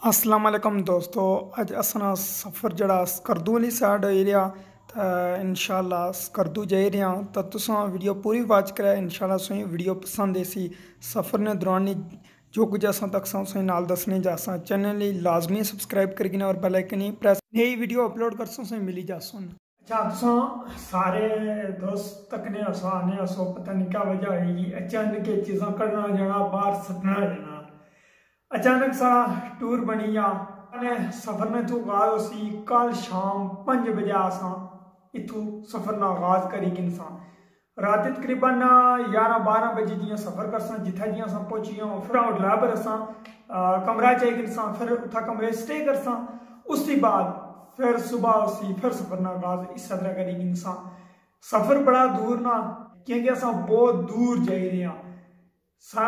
अस्सलाम वालेकुम दोस्तों, अज असना सफ़र जड़ा स्कर्दू वाली साइड होई रहा। इंशाल्लाह स्कर्दू जाई रहा तो तुसां वीडियो पूरी वॉच करा। इंशाल्लाह तुसें वीडियो पसंद ऐसी सफ़र ने दौरान जो कुछ असां तक तुसें नाल दसने जासा। चैनल लाजमी सब्सक्राइब करके और बेल आइकन प्रेस नई वीडियो अपलोड कर तुसें मिली जासन। अच्छा तुसां सारे दोस्त तक ने आने असो पता नहीं क्या वजह होगी, अचानक ये चीज़ां करना जाना बाहर सटना जाना अचानक सा टूर बनी जा सफर ने तू आगाज उसी कल शाम 5 बजे आसा इतू सफर ना आगाज करी गिनसा रात तकरीबन 11-12 बजे जियां सफर करसा जिथा जियां असा पहुंची फिर होटल पर असा कमरा चाहिए गिनसा फिर उथा कमरे स्टे करसा। उसके बाद फिर सुबह उसी फिर सफर ना आगाज इस तरह करी गिनसा। सफर बड़ा दूर ना क्योंकि असा बहुत दूर जा रहे हैं। सा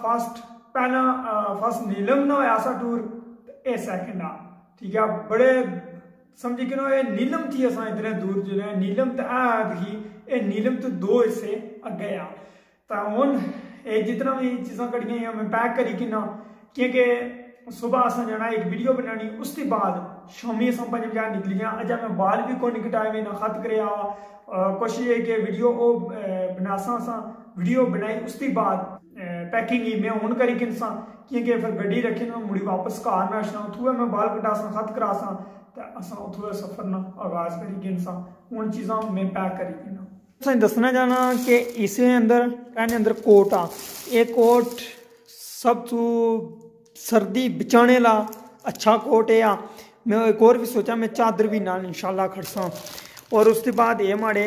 पहला फर्स्ट नीलम ना होया सा टूर ए सेकंड आ ठीक है बड़े समझी कि ये नीलम थी असा इतने दूर जो नीलम तो थी ये नीलम तो 2 हिस्से अगे आ तो हुन ये जितना भी चीज़ा कड़िया मैं पैक करी कि ना क्योंकि सुबह असा जाना एक वीडियो बनानी उसके बाद शामी अस 5 बजे निकली गया। अजा मैं बाल भी को कटाए ना खत करे कोशिश है कि वीडियो बनासा असा वीडियो बनाई उसके बाद पैकिंग ही मैं हूँ करी किनसा क्योंकि फिर गड्डी रखी ना मुड़ी वापस घर ना आना उत्थुए मैं बाल कटासा खत करासा तो असा उत्थुए सफर ना आगाज करी किनसा हूँ चीज़ा मैं पैक करी किना दसना चाहना कि इस अंदर कहने अंदर कोट आ ये कोट सब तू सर्दी बचाने ला अच्छा कोट है आ। मैं एक और भी सोचा मैं चादर भी नाल इंशाल्लाह खड़सा और उसके बाद ये माड़े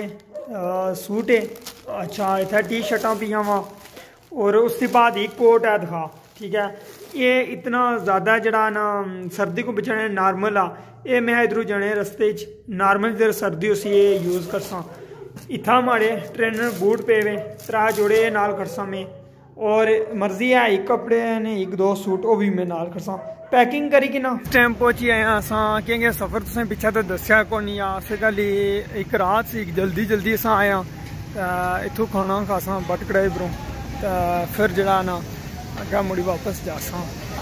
सूट है अच्छा इतना टी शर्टा पिया वा और उसके बाद एक कोट है दिखा ठीक है। ये इतना ज़्यादा जड़ा ना सर्दी को बचाने नॉर्मल आ ये मैं इधरों जाने रस्ते नॉर्मल जर सर्दी उसी ये यूज़ करसा। इतना हमारे ट्रेनर बूट पे वे 3 जोड़े नाल करसा मैं और मर्जी है एक कपड़े ने 1-2 सूट वो भी मैं नाल करसा पैकिंग करी कि ना टाइम पहुंची आए असा क्योंकि सफ़र तुसें पिछा तो दसिया को नहीं आ इस गल एक रात सी जल्दी असा आया इतों खाना खासा बट कढ़ाई बरों तो फिर जरा ना अगर मुड़ी वापस जासा।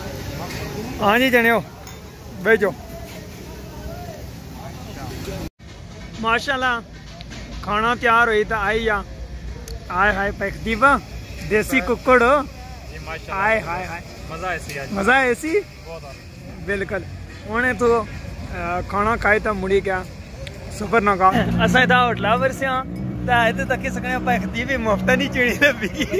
हाँ जी जने भेजो माशाल्लाह खाना तैयार हुई तो आई जा आए हाय पैकदी वा देसी कुकड़ आए हाय हाय मज़ा ऐसी बिल्कुल उन्हें तो खाना खाए तो मुड़ी क्या सफर ना का असा इतना होटल पर से इतने तक सकने पैकदी भी मुफ्त नहीं चिड़ी लगी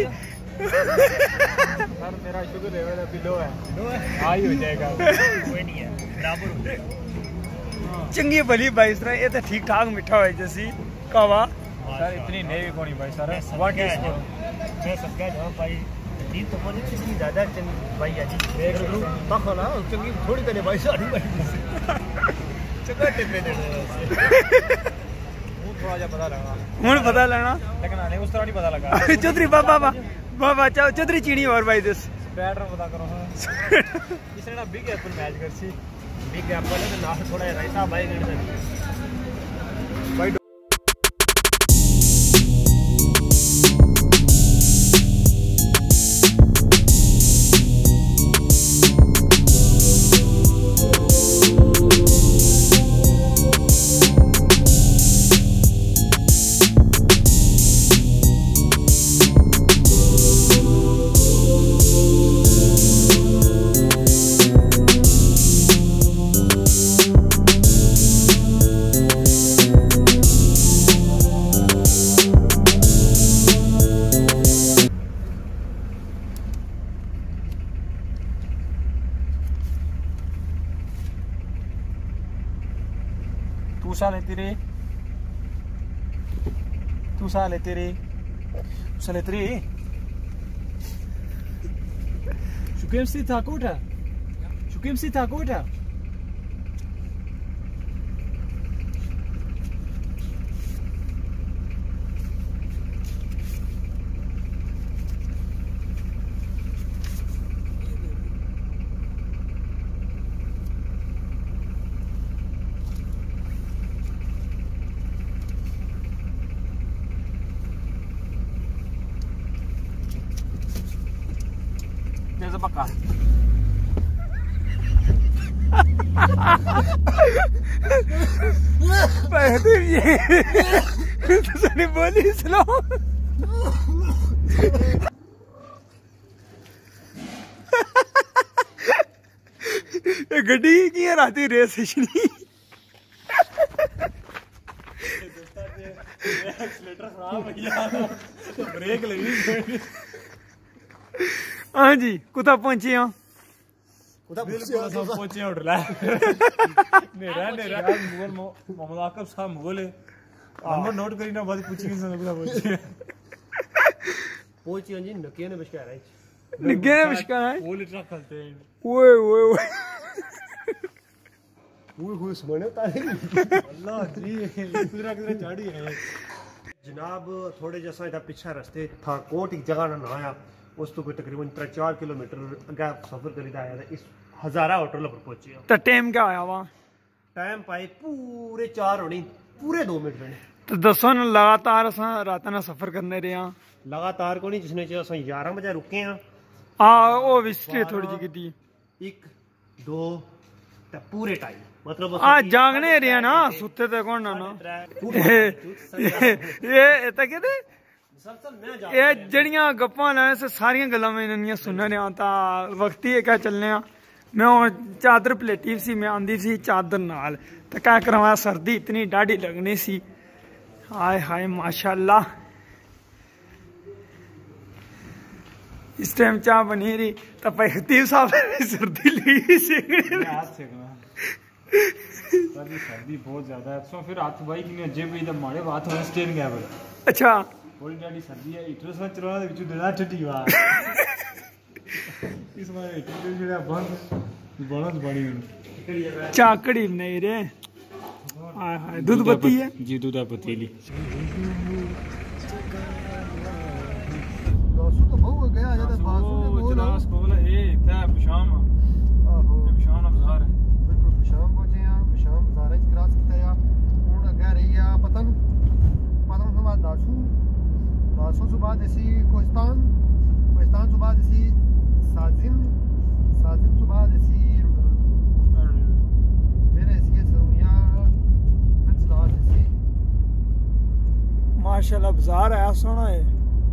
मेरा शुगर लेवल अभी लो है हाई हो जाएगा कोई नहीं है बराबर हो जाएगा चंगी भली भाई सर ये तो ठीक ठाक मीठा हो जैसी कावा सर इतनी नहीं कोनी भाई सर व्हाट इज मैं सब कह रहा भाई दिन तो बोले चंगी ज्यादा चंगी भाई जी देख लो तक ना चंगी थोड़ी देने भाई सारी भाई चंगा टिप्पे दे थोड़ा जा पता लगा हुन पता लेना लेकिन नहीं उस तरह नहीं पता लगा चौधरी बाबा चौधरी चीनी और भाई दस बैटर पता करो इसने ना बिग एप्पल मैच करसी बिग एप्पल है ना थोड़ा रायता भाई भाई tu sale tere Şukem si takota There's a baka. तुसां बोली सुनाओ। गड्डी की राती रेस छड़ी हाँ जी कुत्थै पहुंचे हैं? पहुंचे होटल मेरा मेरा मोहम्मद आकिब साहब मुगल है नंबर नोट करी ना बाद पूछी पहुंचे पहुंचे जी नकिया ने बशकारा है निगे ने बशकारा है वो लिटर खलते हैं ओए ओए ओए वो सुने तारे अल्लाह जी किधर किधर चढ़ी है जनाब थोड़े जैसा इधर पीछे रास्ते था कोट एक जगह ना आया उस तो कोई तकरीबन 3-4 किलोमीटर आगे सफर करीदा आया इस हजारा होटल पर पहुंचे तो टाइम क्या आया वहां? टाइम पाए पूरे 4 होनी पूरे 2 मिनट बने तो दसो न लगातार असां रात ना सफर करने रहे हैं लगातार को नहीं जिसने च असां 11 बजे रुके हैं ओ विस्ट्री थोड़ी जी की 1 2 ते पूरे टाइम मतलब जागने रहे ना सुते ते कौन ना ये ता कहते ये जड़ियां गप्पां ने से सारियां गल्लां मैं इन्नियां सुनने रहा ता वक्त ही क्या चलने आ मैं चादर पलेटी सी मैं आंदी सी चादर नाल ते क्या करवा सर्दी इतनी डाढ़ी लगनी सी हाय हाय माशाल्लाह इस टाइम चाह बनी रही तो भाई खतीब साहब सर्दी लगी सेकने हाथ सेकना सर्दी बहुत ज्यादा है तो फिर हाथ भाई कि जेब इधर मारे बात होने स्टेन गया पर अच्छा बड़ी डाडी सर्दी है इतने सा चलना दे विच देना ठंडी हुआ इस बार इतने जेड़ा बंद बनस बनी चाकड़ी नहीं रे हाय हाय दूध पत्ती है जी दूध पतीली बासु तो बहुत गया ज्यादा बासु ने बोल चला स्कूल है था शाम आहो शाम बाजार है बिल्कुल शाम पहुंचे हैं शाम बाजार च क्रॉस किया या हुन अगे रही है पतन तो बाद दासू से बाद इसी कोहिस्तान से बाद इसी साजिन से बाद इसी फिर ऐसी समिया फिर स्टार्ट इसी माशाल्लाह बाजार आया सोना है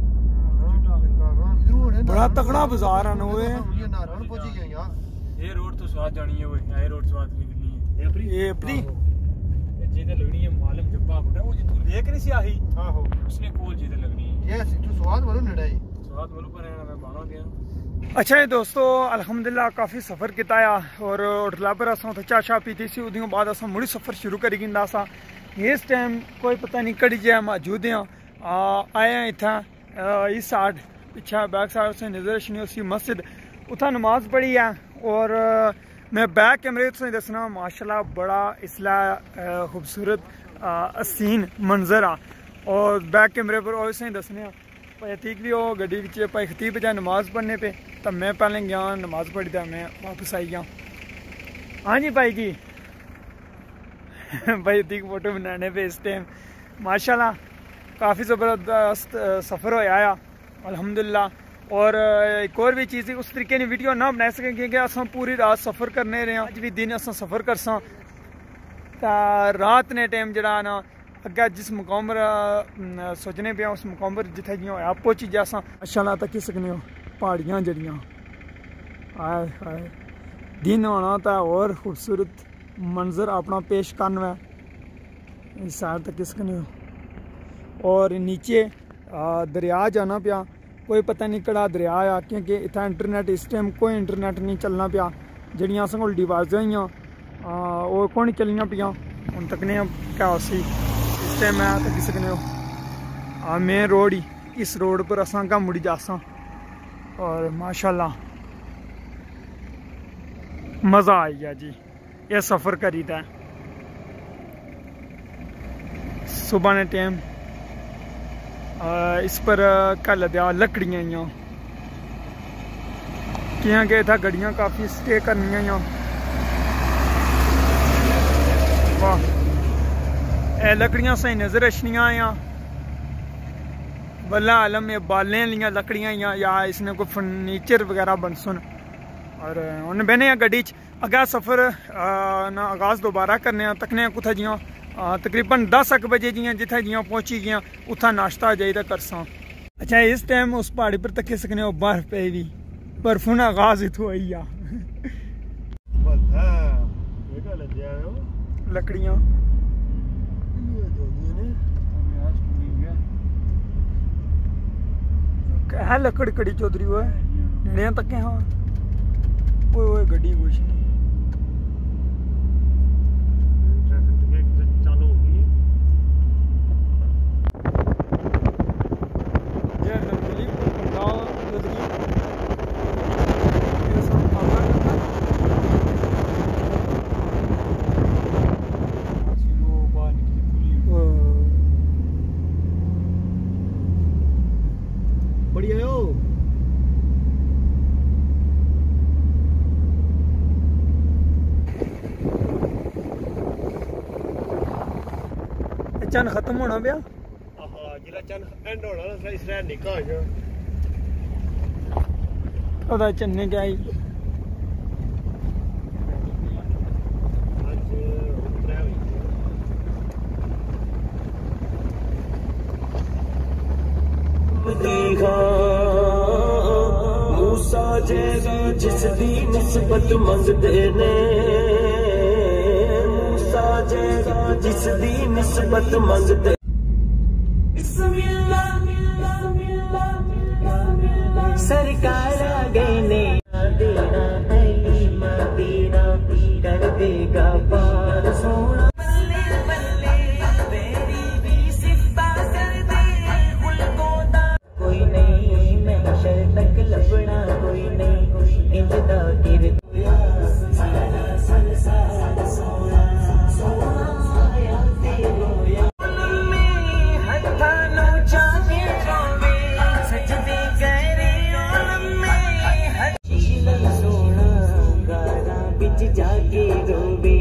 बड़ा तगड़ा बाजार है नोए ये नारायण पहुंची गए यार ये रोड तो स्वाद जानी है वो ये रोड स्वाद निकलनी है ये अपनी जीते लगनी है मालूम जब्बा बुढ़ा वो जी तू लेक नहीं सी आही आहो उसने कोल जीते लगनी है ये तू स्वाद वालों नड़ाई स्वाद वालों पर है मैं बाणो दिया अच्छा है दोस्तों अल्हम्दुलिल्लाह काफ़ी सफ़र किया और होटल पर असां तो चाह पीती सी उदी बाद असां मुड़ी सफ़र शुरू करी गिंदा सा इस टाइम कोई पता नहीं कड़ी जै मौजूद हैं आए हैं इतना इस साइड पिछा बैक साइड से नजर नहीं उसी मस्जिद उतना नमाज पढ़ी है और मैं बैक कैमरे से दसना माशाल्लाह बड़ा इसला खूबसूरत हसीन मंजर आ और बैक कैमरे पर वैसे ही दसने भाई अतीक भी वो गड्डी भाई खतीब जाए नमाज पढ़ने पे तब मैं पहले गया नमाज पढ़ी था मैं वापस आई गया हाँ जी भाई जी भाई अतीक फोटो बनाने पे इस टाइम माशाल्लाह काफ़ी ज़बरदस्त सफ़र होया आया अल्हम्दुलिल्लाह और एक और भी चीज़ उस तरीके की वीडियो ना बना सकें क्योंकि अस पूरी रात सफ़र करने रहे अज भी दिन अस सफ़र कर रात ने टाइम जरा ना अग्गे जिस मुकाम पर सोचने पे उस मुकाम पर जिथे जियां होया पहुंची जा माशाल्लाह तक सकने हो पहाड़ियाँ जड़ियाँ आए हाय दिन होना तो और खूबसूरत मंजर अपना पेश करना है इस साइड तक सकने हो और नीचे दरिया जाना पिया कोई पता नहीं कड़ा दरिया आ क्योंकि इतना इंटरनेट इस टाइम कोई इंटरनेट नहीं चलना पिया जड़ियां अस कोल डिवाइस हुई वो कौन चलियां पियाँ हूँ तकने क्या उसी इस टाइम मैं तकी सकने हो मेन रोड ही इस रोड पर असा का मुड़ी जासा और माशाल्लाह मज़ा आई गया जी ये सफ़र करी था सुबह ने टाइम इस पर कल दिया लकड़ियाँ कि इतना गड्डियाँ काफ़ी स्टे करनी वाह ए लकड़ियाँ सही नज़र अछनियाँ वल्ला आलम ये बालें लियां लकड़ियाँ या इसने कोई फर्नीचर वगैरह बन सुन और उन्हें बहने गड्डी च अग्गें सफ़र ना आगाज़ दोबारा करने तकने कुत्थै जियां तकरीबन 10 बजे जियां जित्थै जियां पहुंची गया उत्थै नाश्ता जाइदा करसां। अच्छा इस टाइम उस पहाड़ी पर तक्की सकने हो बर्फ पे भी बर्फों ना आगाज़ इत्थों आई आ लकड़ियाँ है लकड़ कड़ी चौधरी वो नेड़े तक हाँ ओए गड्डी कुछ नहीं चन खत्म होना पिया जिला चन एंड होना ना इसराइल निकाल गया पता चन्ने क्या ही मूसा जैसा जिस दी निस्बत मंगदे ने मूसा जैसा जिस दी निस्बत मंगदे सरकार आ गए ने देना है मदीना कर देगा पार सोना कोई नहीं मैं शर तक लबना कोई नहीं इंजदा गिर जाके रोबे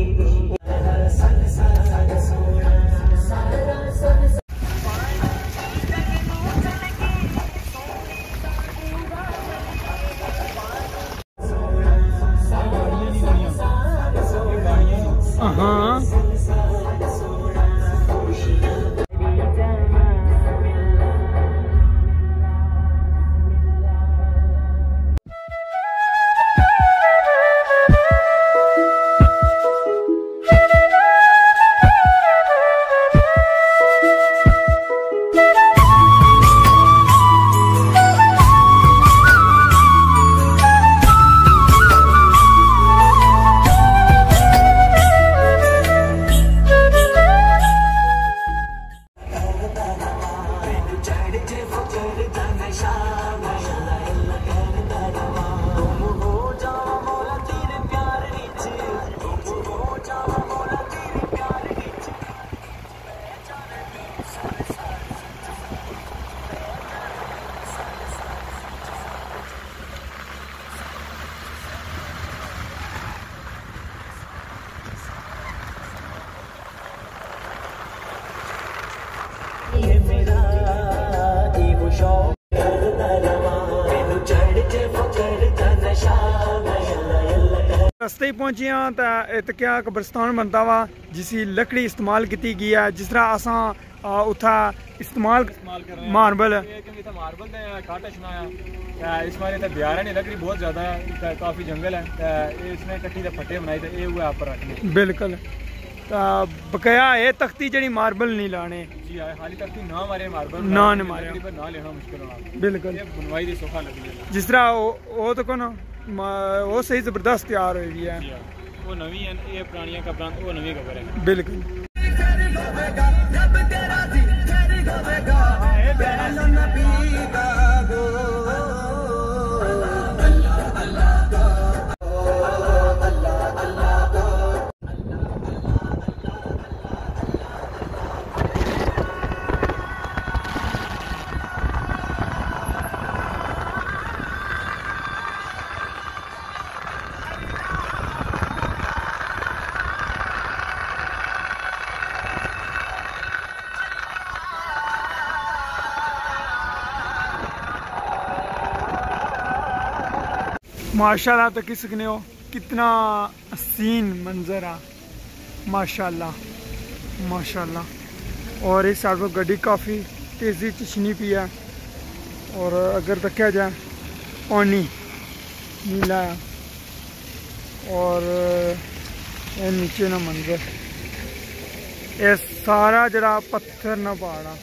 रस्ते ही पहुंचे हाँ तो इत क्या कब्रस्तान बनता वा जिसकी लकड़ी इस्तेमाल की गई है जिस तरह असा उत्था इस्तेमाल मार्बल मार्बल इस बार बिहार ने लकड़ी बहुत ज्यादा है काफी जंगल है इसमें कट्टी फटे बनाई ये ऊपर रखने बिल्कुल बकाया ये तख्ती जड़ी मार्बल नहीं लाने जी हाली तख्ती ना मारे मार्बल ना मारे ना लेना मुश्किल होना बिल्कुल बनवाई दी सोखा लगी जिस तरह वो तो को ना वो सही जबरदस्त तैयार हो गई है वो नवी है ये पुरानी कब्रां वो नवी कब्र है बिल्कुल माशाल्लाह तक सकने हो कितना हसीन मंजर है माशाल्लाह माशाल्लाह। और इस साइड पर गड्डी काफ़ी तेज़ी चनी पी है और अगर देखा जाए पानी नीला है और ये नीचे ना मंजर ये सारा जरा पत्थर ना पहाड़ा।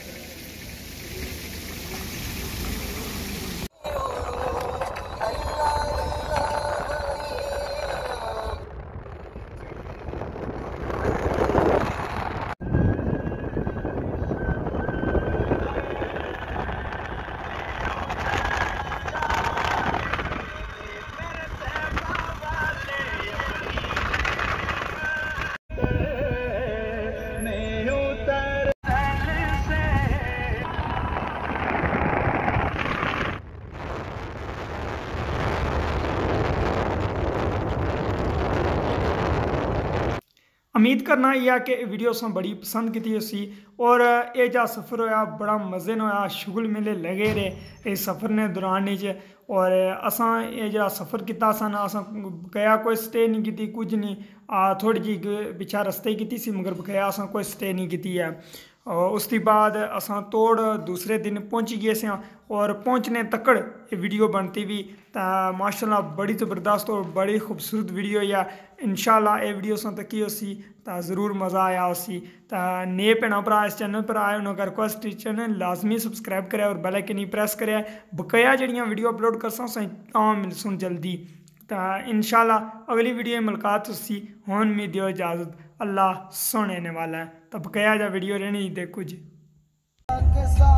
उम्मीद करना यह कि वीडियो तुसें बड़ी पसंद की उसी और ये जा सफ़र होया बड़ा मज़े न होया शुगल मेले लगे रहे इस सफ़र ने दौरान और असां ये जो सफ़र किया असां गया कोई स्टे नहीं की कुछ नहीं थोड़ी जी पिछा रस्ते की सी मगर गया असां कोई स्टे नहीं की है। और उसके बाद असां तोड़ दूसरे दिन पहुंच गए से और पहुंचने तकड़ ये वीडियो बनती भी माशाल्लाह बड़ी ज़बरदस्त और बड़ी खूबसूरत वीडियो या इंशाल्लाह ये वीडियो तक ही उसी ज़रूर मज़ा आया उसी नए भैन भरा इस चैनल पर आए उन्होंने रिक्वेस्ट चैनल लाजमी सबसक्राइब करे और बेल आइकन प्रेस करे बकाया जड़ियाँ वीडियो अपलोड कर मिल सुन जल्दी इंशाल्लाह अगली वीडियो में मुलाकात उसी होन में दियो इजाज़त अल्लाह सुनने वाला है तब बकाया जा वीडियो रहनी दे कुछ।